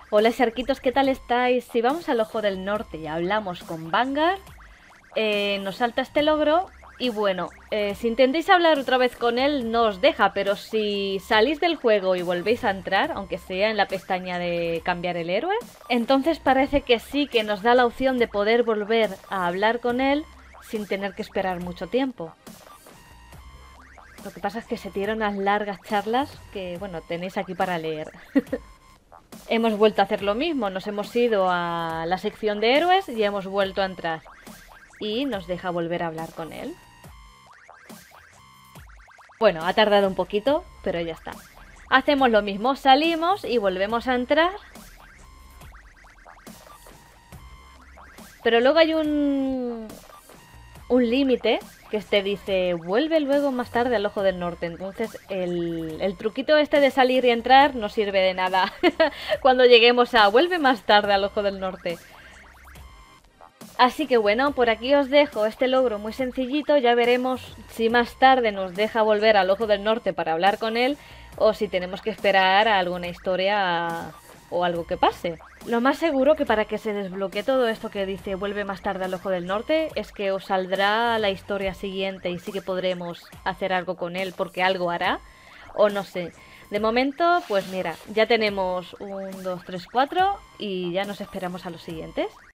Hola Sarquitos, ¿qué tal estáis? Si vamos al Ojo del Norte y hablamos con Vanguard, nos salta este logro y bueno, si intentáis hablar otra vez con él no os deja, pero si salís del juego y volvéis a entrar, aunque sea en la pestaña de cambiar el héroe, entonces parece que sí que nos da la opción de poder volver a hablar con él sin tener que esperar mucho tiempo. Lo que pasa es que se tiran unas largas charlas que, bueno, tenéis aquí para leer. Hemos vuelto a hacer lo mismo, nos hemos ido a la sección de héroes y hemos vuelto a entrar. Y nos deja volver a hablar con él. Bueno, ha tardado un poquito, pero ya está. Hacemos lo mismo, salimos y volvemos a entrar. Pero luego hay un límite que te dice vuelve luego más tarde al Ojo del Norte. Entonces el truquito este de salir y entrar no sirve de nada cuando lleguemos a vuelve más tarde al Ojo del Norte. Así que bueno, por aquí os dejo este logro muy sencillito, ya veremos si más tarde nos deja volver al Ojo del Norte para hablar con él o si tenemos que esperar a alguna historia o algo que pase. Lo más seguro que para que se desbloquee todo esto que dice vuelve más tarde al Ojo del Norte es que os saldrá la historia siguiente y sí que podremos hacer algo con él porque algo hará o no sé. De momento, pues mira, ya tenemos un, 2, 3, 4 y ya nos esperamos a los siguientes.